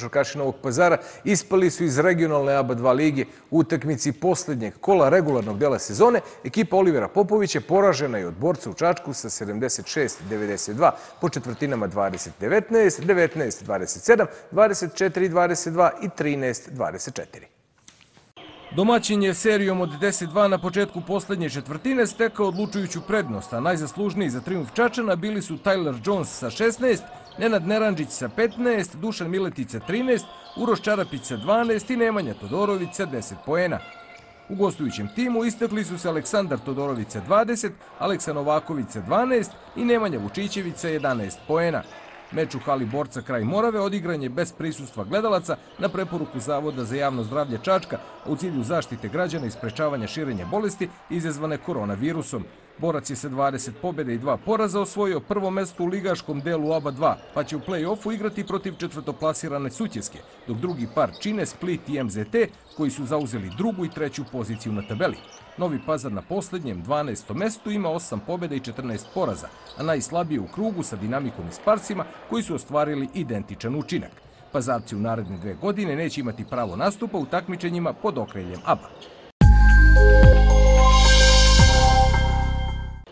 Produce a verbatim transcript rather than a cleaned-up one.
košarkaši Novog Pazara ispali su iz regionalne A B A dva lige u utakmici poslednjeg kola regularnog dela sezone. Ekipa Olivera Popovića poražena je od Borca u Čačku sa sedamdeset šest devedeset dva po četvrtinama dvadeset devetnaest, devetnaest dvadeset sedam, dvadeset četiri dvadeset dva i trinaest dvadeset četiri. Domaćin je serijom od deset dva na početku poslednje četvrtine stekao odlučujuću prednost, a najzaslužniji za trijumf Čačana bili su Tyler Jones sa šesnaest, Nenad Neranđić sa petnaest, Dušan Miletić sa trinaest, Uroš Čarapić sa dvanaest i Nemanja Todorović sa deset poena. U gostujućem timu istakli su se Aleksandar Todorović sa dvadeset, Aleksa Novaković sa dvanaest i Nemanja Vučićević sa jedanaest poena. Meč u hali Borca kraj Morave odigran je bez prisustva gledalaca na preporuku Zavoda za javno zdravlje Čačka u cilju zaštite građana i sprečavanja širenja bolesti izazvane koronavirusom. Borac je sa dvadeset pobjede i dva poraza osvojio prvo mesto u ligaškom delu A B A dva, pa će u play-offu igrati protiv četvrtoplasirane Sutjeske, dok drugi par čine Split i M Z T, koji su zauzeli drugu i treću poziciju na tabeli. Novi Pazar na posljednjem dvanaestom mestu ima osam pobjeda i četrnaest poraza, a najslabije u krugu sa Dinamikom i Sparsima, koji su ostvarili identičan učinak. Pazarci u naredne dve godine neće imati pravo nastupa u takmičenjima pod okriljem A B A.